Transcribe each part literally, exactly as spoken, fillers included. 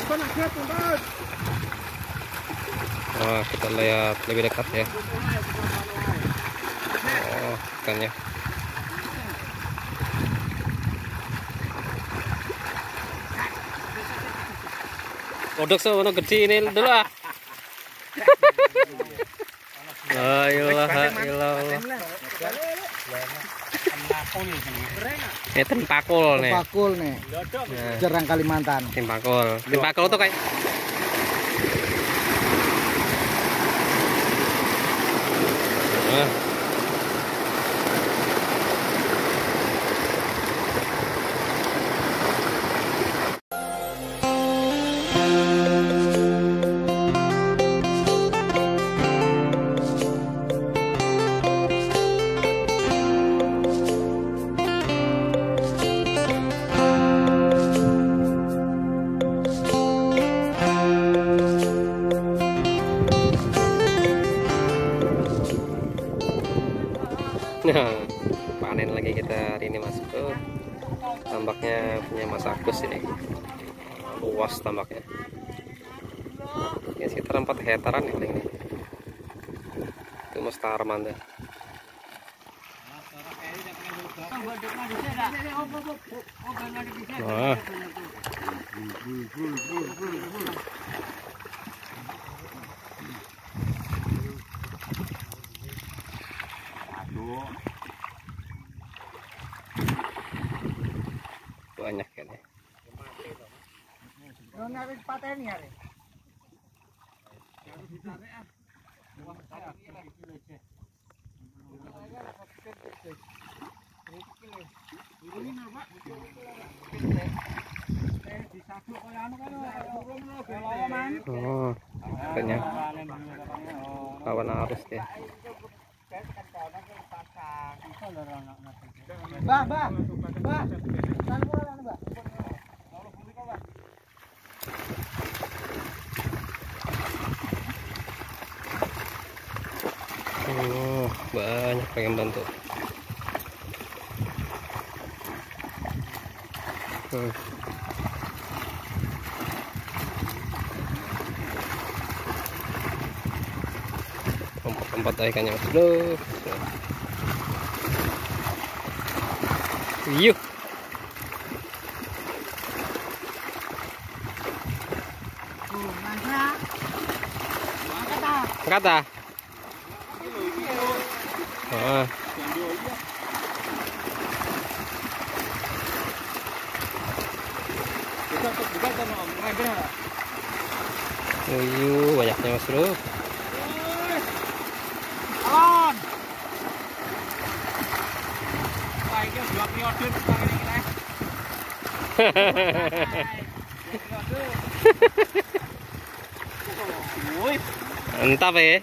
Nah, kita lihat lebih dekat ya. Oh, ikannya. Kodok semono gede ini dulu ah. La ilaha illallah. Ini tempakul nih. Tempakul nih. Jarang Kalimantan. Tempakul. Tempakul tuh kayak nah. Nah, panen lagi kita hari ini Mas Bro. Tambaknya punya Mas Agus ini. Luas tambaknya. Ya sekitar empat hektaran ya ini. Itu Mas Tarman deh. Nah. Banyak kan ya. Oh, banyak kawan arus ya. Bah, bah, bah. Oh, banyak pengen bantu. Hmm. Tempat ikannya Mas Bro. Yuk. Kata. Ah. Uyuh, banyaknya Mas Bro. On. Mantap ya.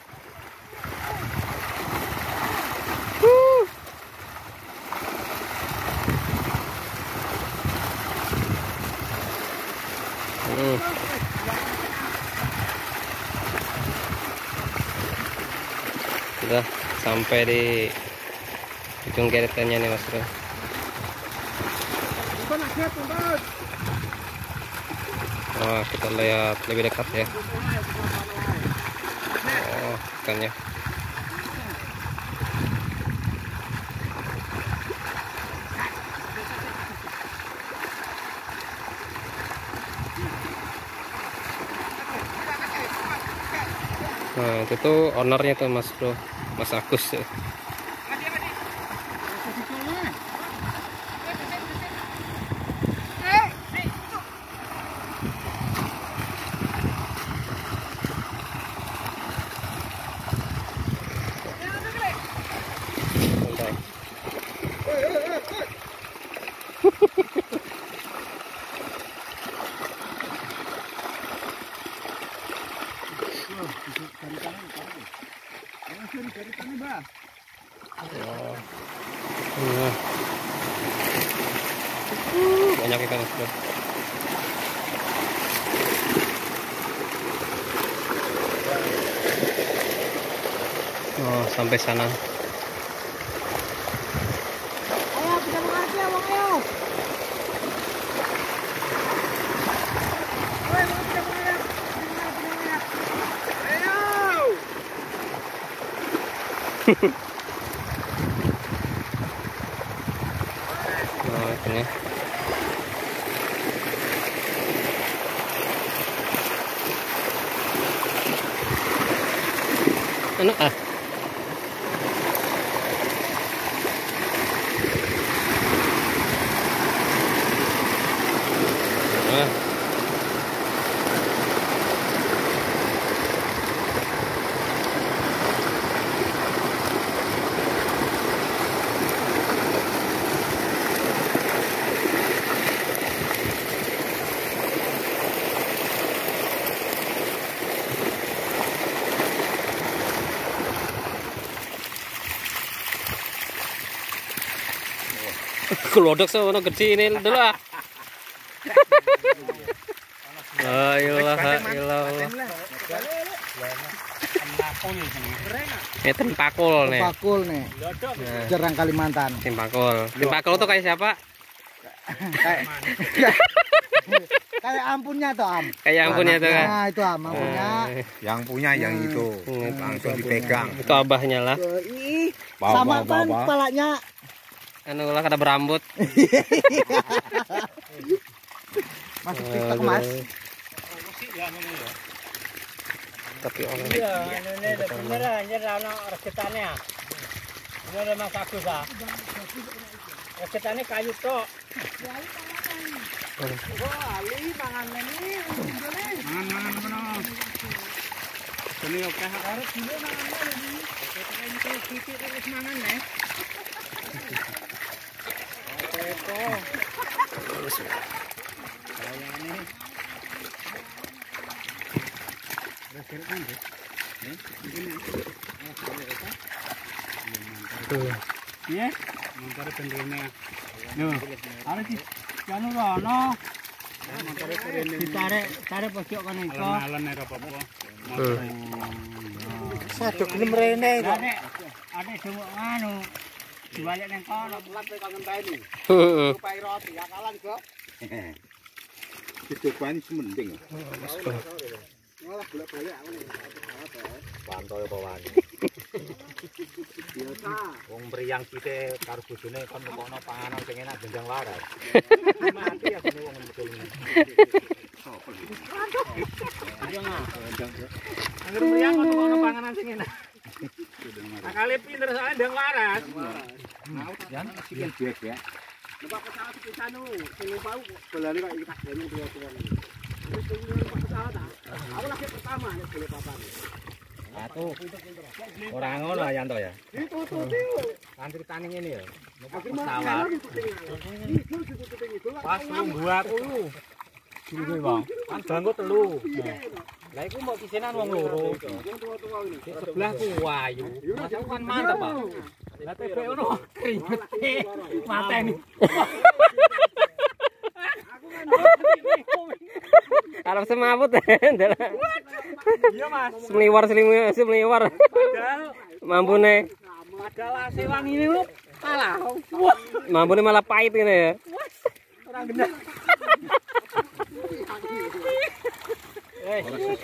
Hmm. Sudah sampai di ujung geretannya nih Mas Bro. Nah, kita lihat lebih dekat ya. Oh, ikannya. Nah, itu tuh ownernya tuh Mas Bro, Mas Agus tuh. Oh. Nah. Uh, banyak ikan Mas Bro. Oh, sampai sana. Ayo kita mengaji, Bang, ayo. Oh, ini. Ano ah? Ah. Kelodok sono gede ini dulu ah. La ilaha illallah. Ini tempakul nih. Pakul nih. Jerang Kalimantan. Tempakul. Tempakul tuh kayak siapa? Kayak kayak ampunnya tuh am. Kayak ampunnya tuh kan. Nah itu am ampunnya. Yang punya yang itu langsung dipegang. Itu abahnya lah. Ih, sama kan kepalanya. Anu lah kada berambut. Masuk TikTok mas. Tapi orang iya, ini beneran aja lana reketannya. Ini ada Mas Agus ah. Reketannya kayu tok. Wah, ali pangan ini. Mangan-mangan kono. Ini oke harus dulu mangan ini. Reketan itu titik terus mangan nih. Oke, ini. Iya, motor pendene. Loh, arek iki jane rono. Motor pendene. Ditarik, tarik pojok kono iku. Alon-alon nek apa-apa. Sadok gelem rene kok. Adek, adek semua anu. Dibalik nang kono, lat kowe kangen teni. heeh. Pai roti akalan kok. Dicobani semending. Malah bolak-balik aku nih. Pantoi apa wani. Biasa. Wong mriyang sithik karo bojone kon nekokno panganan sing enak jenjang laras. Mati ya kene wong betul ini. Sopo iki? Iya nggak? Angger mriyang kon nekokno panganan sing enak. Akale pinter soalnya ndang waras. Mau jan sikil biak ya. Numpak pesawat di sana, sing bau bolane kok iki tak dene dua-dua. Terus numpak pesawat ah. Aku lagi pertama nek boleh papan. Satu. Ora ngono Yanto ya. Itu tuh tuh. Kan critane ngene ya. Numpak Pesawat. pesawat. Pas buat telu. Dulu Bang. Kan bangku telu. Lah iku mbok pisenan wong loro. Sebelahku wayu. Masuk kan mantep, Pak. Lah T B ono ribet. Mateni. Kalau semaput Iya Mas. semliwar semliwar semliwar. Padahal Mampune. padahal sewan ini lu kalah. Wah, Mampune malah pahit ini ya. orang gendang. Eh,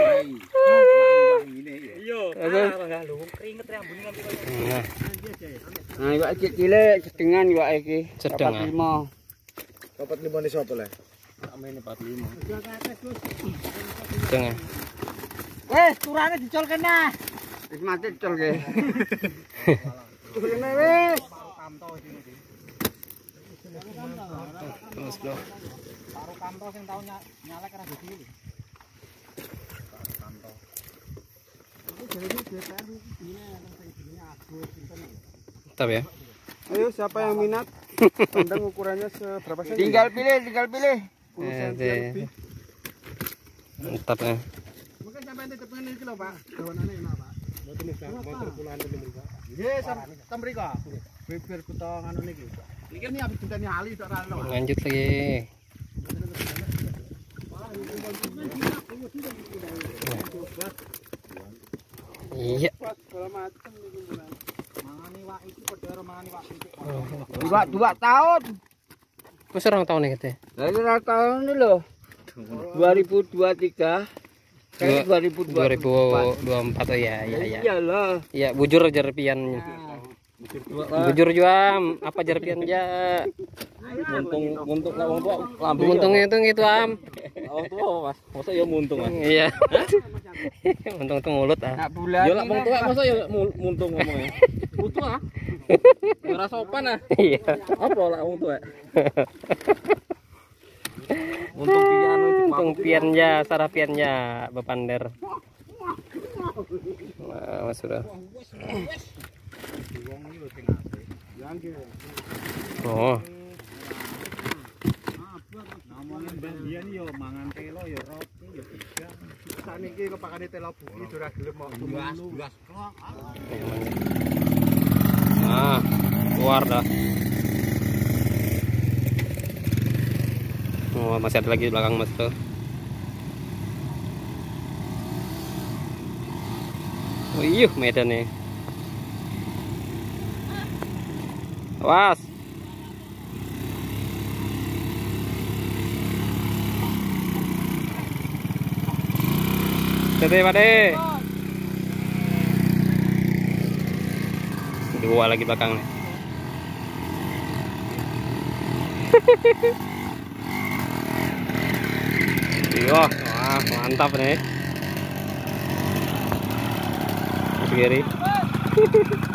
iya. Terus? Enggak lu keringet rambune nganti koyo. Nah, Nah iwak cilik sedengan iwak iki. sedang ah. Dapat lima di sopo le? Amene empat puluh lima. Sedang ah. Eh, turane dicol kene. Wis mati dicol ke. Turune wis. Terus bro. Paru kanto sing tau nyalek ra dadi. Tetap ya. Ayo siapa yang minat? Pandang ukurannya seberapa senti? Tinggal pilih, tinggal pilih. sepuluh senti lebih. Mantap ya. Mungkin sampai nanti depan ini lho, Pak. Dawanane enak, Pak. Mboten wis motor puluhan temen mriko. Nggih, sam mriko. Bibir kutho nganu niki. Niki ni habis dinteni ali tok ra. Lanjut lagi. Iya. Dua, dua tahun. Wis orang tahun nih katanya. Dari tahun ini loh. dua ribu dua puluh tiga. Kayak dua ribu dua ribu dua puluh empat. Oh iya iya iya. Iyalah. Iya, bujur jerpiannya. Bujur juam, apa jerpian ja? Muntung muntung lah wong tua lambe. Untungnya itu gitu am. Wong tua Mas. Masa ya muntung ah. Iya. Untung tuh mulut ah. Nak bulan. Ya lah wong tua masa ya mu- muntung ngomongnya. Wong tua. Ora sopan ah. Iya. Apa lah wong tua? Muntung pian Untung pian ja, sarah pian ja, bepander. Wah, Mas sudah. Oh. Namanya Bandian yo mangan telo yo roti yo tiga. Saniki kepakane telo buki ora gelem kok. Belas kok. Ah, keluar dah. Oh, masih ada lagi di belakang Mas tuh. Oh iya, medan nih. Awas. Tete pade. Dua lagi belakang nih. Iya, wah mantap nih. Kiri.